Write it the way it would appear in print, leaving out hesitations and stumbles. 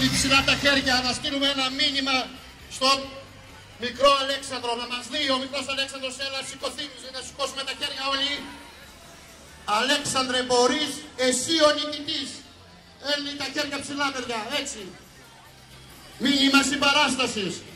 πάλι ψηλά τα χέρια, να στείλουμε ένα μήνυμα στον μικρό Αλέξανδρο, να μας δει ο μικρός Αλέξανδρος, έλα να σηκώσουμε τα χέρια όλοι. Αλέξανδρε, μπορείς, εσύ ο νικητής. Έλει τα χέρια ψηλά, παιδιά, έτσι. Μήνυμα συμπαράστασης.